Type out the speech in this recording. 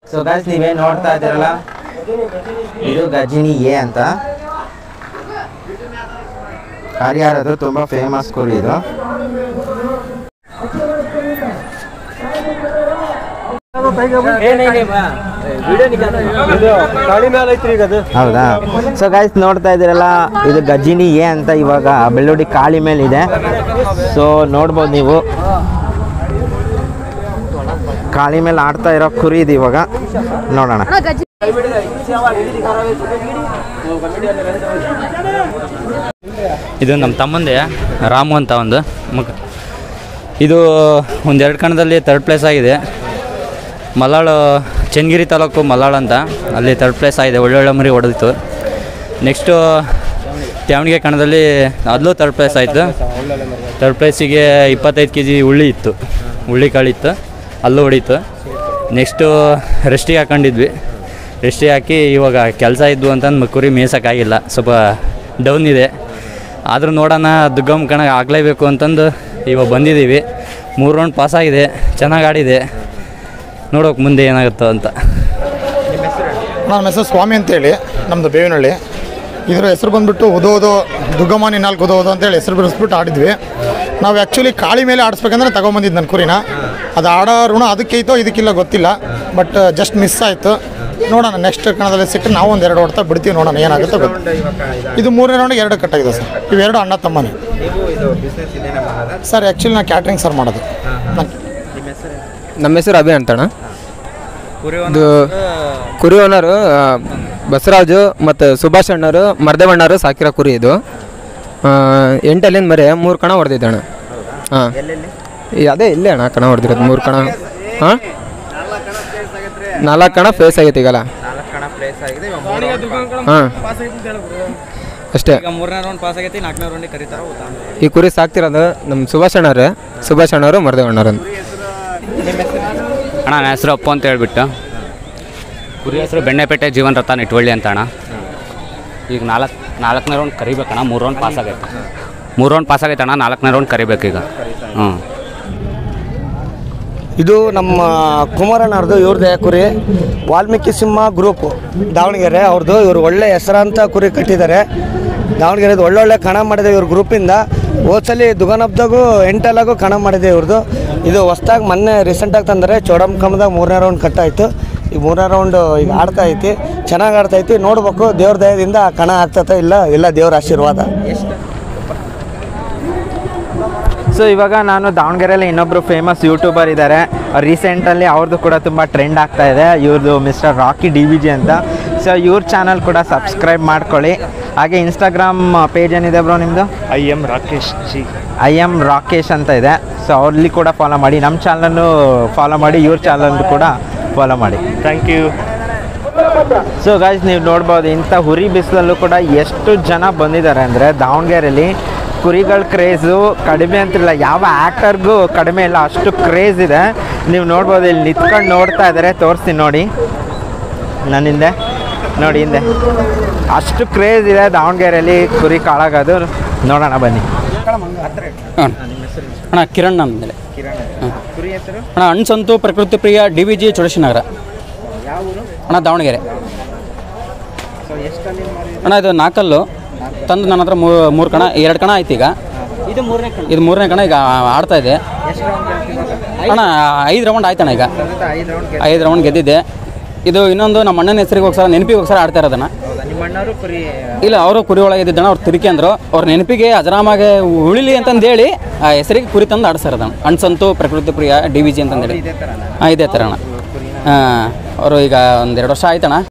So guys ನೀವೇನು ನೋಡ್ತಾ ಇದ್ದೀರಲ್ಲ ಇದು ಗಜಿನಿ ಎ ಅಂತ ಹರಿಹರದು ತುಂಬ ಫೇಮಸ್ ಕುರಿ ಇದು. ಹೌದಾ? ಸೊ ಗೈಸ್ ನೋಡ್ತಾ ಇದ್ದೀರಲ್ಲ ಇದು ಗಜಿನಿ ಎ ಅಂತ ಇವಾಗ ಬೆಳ್ಳುಡಿ ಕಾಳಿ ಮೇಲೆ ಇದೆ. ಸೊ ನೋಡ್ಬೋದು ನೀವು ಕಾಳಿ ಮೇಲೆ ಆಡ್ತಾ ಇರೋ ಕುರಿ ಇದು. ಇವಾಗ ನೋಡೋಣ. ಇದು ನಮ್ಮ ತಮ್ಮಂದೆ ರಾಮು ಅಂತ ಒಂದು ಇದು ಒಂದೆರಡು ಕಣದಲ್ಲಿ 3rd ಪ್ಲೇಸ್ ಆಗಿದೆ. ಮಲ್ಲಾಳು ಚನ್ನಗಿರಿ ತಾಲೂಕು ಮಲ್ಲಾಳು ಅಂತ ಅಲ್ಲಿ 3rd ಪ್ಲೇಸ್ ಆಗಿದೆ. ಒಳ್ಳೊಳ್ಳೆ ಮರಿ ಹೊಡೆದಿತ್ತು. ನೆಕ್ಸ್ಟು ತ್ಯಾವಣಿಗೆ ಕಣದಲ್ಲಿ ಅದಲ್ಲೂ 3rd ಪ್ಲೇಸ್ ಆಯಿತು. 3rd ಪ್ಲೇಸಿಗೆ 25 kg ಉಳ್ಳಿ ಇತ್ತು, ಉಳ್ಳಿ ಕಾಳಿತ್ತು, ಅಲ್ಲೂ ಹೊಡೀತು. ನೆಕ್ಸ್ಟು ರೆಸ್ಟಿಗೆ ಹಾಕೊಂಡಿದ್ವಿ. ರೆಸ್ಟಿಗೆ ಹಾಕಿ ಇವಾಗ ಕೆಲಸ ಇದ್ವು ಅಂತಂದು ಕುರಿ ಮೇಯ್ಸೋಕ್ಕಾಗಿಲ್ಲ, ಸ್ವಲ್ಪ ಡೌನ್ ಇದೆ. ಆದರೂ ನೋಡೋಣ ದುಗ್ಗಮ್ಮ ಕಣ ಆಗಲೇಬೇಕು ಅಂತಂದು ಇವಾಗ ಬಂದಿದ್ದೀವಿ. 3 ರೌಂಡ್ ಪಾಸಾಗಿದೆ, ಚೆನ್ನಾಗಿ ಆಡಿದೆ. ನೋಡೋಕೆ ಮುಂದೆ ಏನಾಗುತ್ತೋ ಅಂತ. ನನ್ನ ಹೆಸರು ಸ್ವಾಮಿ ಅಂತೇಳಿ, ನಮ್ಮದು ಬೇವಿನಹಳ್ಳಿ. ಇದರ ಹೆಸರು ಬಂದುಬಿಟ್ಟು ಉದೋದು ದುಗ್ಗಮ್ಮ 4 ಉದೋದು ಅಂತೇಳಿ ಹೆಸರು ಬಿಡಿಸ್ಬಿಟ್ಟು ಆಡಿದ್ವಿ. ನಾವು ಆ್ಯಕ್ಚುಲಿ ಕಾಳಿ ಮೇಲೆ ಆಡಿಸ್ಬೇಕಂದ್ರೆ ತೊಗೊಂಬಂದಿದ್ದು ನನ್ನ ಕುರಿನ. ಅದು ಆಡೋ ಋಣ ಅದಕ್ಕೈತೋ ಇದಕ್ಕಿಲ್ಲ ಗೊತ್ತಿಲ್ಲ, ಬಟ್ ಜಸ್ಟ್ ಮಿಸ್ ಆಯಿತು. ನೋಡೋಣ ನೆಕ್ಸ್ಟ್ ಕಣದಲ್ಲಿ ಸಿಕ್ಕರೆ ನಾವು ಒಂದು 2 ಹೊಡ್ತಾ ಬಿಡ್ತೀವಿ, ನೋಡೋಣ ಏನಾಗುತ್ತೆ ಗೊತ್ತು. ಇದು 3ನೇ ರೌಂಡ್ 2 ಕಟ್ಟಾಗಿದೆ ಸರ್. ಇವೆರಡು ಅಣ್ಣ ತಮ್ಮನೇ ಸರ್. ಆ್ಯಕ್ಚುಲಿ ನಾನು ಕ್ಯಾಟ್ರಿಂಗ್ ಸರ್ ಮಾಡೋದು. ನಮ್ಮ ಹೆಸರು ಅಭಿ ಅಂತಣ್ಣ. ಇದು ಕುರಿ ಓನರು ಬಸವರಾಜು ಮತ್ತು ಸುಭಾಷ್ ಅಣ್ಣರು ಮರ್ದೇವಣ್ಣರು ಸಾಕಿರೋ ಕುರಿ ಇದು. 8 ಅಲ್ಲಿಂದ ಮರೆ 3 ಕಣ ಹೊಡೆದಿದ್ದಣ್ಣ. ಹಾಂ ಅದೇ ಇಲ್ಲೇ ಅಣ್ಣ ಕಣ ಹೊಡೆದಿರೋದು 3 ಕಣ. ಹಾಂ 4 ಕಣ ಪ್ಲೇಸ್ ಆಗೈತೆ ಈಗಲ್ಲ. ಹಾಂ ಅಷ್ಟೇ. 3ನೇ ರೌಂಡ್ ಪಾಸ್ ಆಗೈತಿ, 4ನೇ ರೌಂಡಿಗೆ ಕರೀತಾರೆ. ಈ ಕುರಿ ಸಾಕ್ತಿರೋದು ನಮ್ಮ ಸುಭಾಷ್ ಅಣ್ಣವರು ಮರ್ದೇವಣ್ಣರು. ಅಣ್ಣ ನನ್ನ ಹೆಸರು ಅಪ್ಪು ಅಂತ ಹೇಳ್ಬಿಟ್ಟು, ಕುರಿ ಹೆಸರು ಬೆಣ್ಣೆಪೇಟೆ ಜೀವನ್ ರಥ ನಿಟ್ವಳ್ಳಿ ಅಂತ ಅಣ್ಣ. ಈಗ 4ನೇ ರೌಂಡ್ ಕರಿಬೇಕಣ್ಣ. 3 ರೌಂಡ್ ಪಾಸ್ ಆಗೈತೆ. 3 ರೌಂಡ್ ಪಾಸ್ ಆಗೈತೆ ಅಣ್ಣ. 4ನೇ ರೌಂಡ್ ಕರಿಬೇಕೀಗ. ಹ್ಞೂ ಇದು ನಮ್ಮ ಕುಮಾರಣ್ಣವ್ರದ್ದು. ಇವ್ರದ್ದೇ ಕುರಿ ವಾಲ್ಮೀಕಿ ಸಿಂಹ ಗ್ರೂಪು ದಾವಣಗೆರೆ ಅವ್ರದ್ದು. ಇವರು ಒಳ್ಳೆ ಹೆಸರಾಂತ ಕುರಿ ಕಟ್ಟಿದ್ದಾರೆ ದಾವಣಗೆರೆದು. ಒಳ್ಳೊಳ್ಳೆ ಕಣ ಮಾಡಿದೆ ಇವ್ರ ಗ್ರೂಪಿಂದ. ಹೋದ್ಸಲಿ ದುಗನಬ್ದಾಗೂ 8 ಕಣ ಮಾಡಿದೆ ಇವ್ರದ್ದು. ಇದು ಹೊಸ್ದಾಗಿ ಮೊನ್ನೆ ರೀಸೆಂಟಾಗಿ ತಂದರೆ ಚೋಡಂಕಮದಾಗ 3ನೇ ರೌಂಡ್ ಕಟ್ಟಾಯಿತು. ಈಗ 3ನೇ ರೌಂಡು ಈಗ ಆಡ್ತಾ ಐತಿ, ಚೆನ್ನಾಗಿ ಆಡ್ತಾ ಐತಿ. ನೋಡ್ಬೇಕು ದೇವ್ರ ದಯದಿಂದ ಕಣ ಆಗ್ತದೆ ಇಲ್ಲ ದೇವ್ರ ಆಶೀರ್ವಾದ. ಸೊ ಇವಾಗ ನಾನು ದಾವಣಗೆರೆಯಲ್ಲಿ ಇನ್ನೊಬ್ಬರು ಫೇಮಸ್ ಯೂಟ್ಯೂಬರ್ ಇದ್ದಾರೆ. ರೀಸೆಂಟಲ್ಲಿ ಅವ್ರದ್ದು ಕೂಡ ತುಂಬ ಟ್ರೆಂಡ್ ಆಗ್ತಾ ಇದೆ. ಇವ್ರದ್ದು ಮಿಸ್ಟರ್ ರಾಕಿ DVG ಅಂತ. ಸೊ ಇವ್ರ ಚಾನಲ್ ಕೂಡ ಸಬ್ಸ್ಕ್ರೈಬ್ ಮಾಡ್ಕೊಳ್ಳಿ. ಹಾಗೆ ಇನ್ಸ್ಟಾಗ್ರಾಮ್ ಪೇಜ್ ಏನಿದೆ ಬ್ರೋ ನಿಮ್ಮದು? ಐ ಎಮ್ ರಾಕೇಶ್ ಅಂತ ಇದೆ. ಸೊ ಅವ್ರಲ್ಲಿ ಕೂಡ ಫಾಲೋ ಮಾಡಿ. ನಮ್ಮ ಚಾನಲ್ನು ಫಾಲೋ ಮಾಡಿ, ಇವ್ರ ಚಾನಲ್ ಕೂಡ ಫಾಲೋ ಮಾಡಿ. Thank you. ಸೊ ಗೈಸ್ ನೀವು ನೋಡ್ಬೋದು ಇಂಥ ಹುರಿ ಬಿಸಿಲಲ್ಲೂ ಕೂಡ ಎಷ್ಟು ಜನ ಬಂದಿದ್ದಾರೆ ಅಂದರೆ ದಾವಣಗೆರೆಯಲ್ಲಿ ಕುರಿಗಳ ಕ್ರೇಜು ಕಡಿಮೆ ಅಂತಿಲ್ಲ. ಯಾವ ಆ್ಯಕ್ಟರ್ಗೂ ಕಡಿಮೆ ಇಲ್ಲ, ಅಷ್ಟು ಕ್ರೇಜ್ ಇದೆ. ನೀವು ನೋಡ್ಬೋದು ಇಲ್ಲಿ ನಿಂತ್ಕೊಂಡು ನೋಡ್ತಾ ಇದ್ದಾರೆ. ತೋರಿಸ್ತೀನಿ ನೋಡಿ ನನ್ನಿಂದೆ, ನೋಡಿ ಹಿಂದೆ ಅಷ್ಟು ಕ್ರೇಜ್ ಇದೆ ದಾವಣಗೆರೆಯಲ್ಲಿ ಕುರಿ ಕಾಳಾಗೋದು. ನೋಡೋಣ ಬನ್ನಿ. ಅಣ್ಣ ಕಿರಣ್ ನಮ್ಮಲ್ಲಿ. ಕುರಿ ಹೆಸರು ಅಣ್ಣ ಅಣ್ಸಂತು ಪ್ರಕೃತಿ ಪ್ರಿಯ DVG ಚೋಡಶಿ ನಗರ ಅಣ್ಣ ದಾವಣಗೆರೆ. ಅಣ್ಣ ಇದು 4 ಕಲ್ಲು ತಂದು ನನ್ನ ಹತ್ರ 3 ಕಣ, 2 ಕಣ ಆಯ್ತು. ಈಗ ಇದು 3ನೇ ಕಣ ಈಗ ಆಡ್ತಾ ಇದೆ ಅಣ್ಣ. 5 ರೌಂಡ್ ಆಯ್ತಣ್ಣ. ಈಗ 5 ರೌಂಡ್ ಗೆದ್ದಿದ್ದೆ. ಇದು ಇನ್ನೊಂದು ನಮ್ಮ ಅಣ್ಣನ ಹೆಸರಿಗೆ ಹೋಗ್ಸಾರ ನೆನಪಿಗೆ ಹೋಗ್ಸಾರ ಆಡ್ತಾ ಇರೋದನ್ನ. ಇಲ್ಲ ಅವರು ಕುರಿ ಒಳಗೆ ಇದ್ದಿದ್ದಣ್ಣ. ಅವ್ರು ತಿರುಕಿ ಅಂದರು. ಅವ್ರ ನೆನಪಿಗೆ ಅಜರಾಮಾಗೆ ಉಳಿಲಿ ಅಂತಂದೇಳಿ ಆ ಹೆಸರಿಗೆ ಕುರಿ ತಂದು ಆಡಿಸ್ತಾರದಣ್ಣ. ಅಣ್ಸಂತು ಪ್ರಕೃತಿ ಪ್ರಿಯ DVG ಅಂತಂದೇಳಿ. ಹಾಂ ಇದೇ ಥರ ಅಣ್ಣ. ಅವರು ಈಗ 1-2 ವರ್ಷ ಆಯ್ತಣ್ಣ.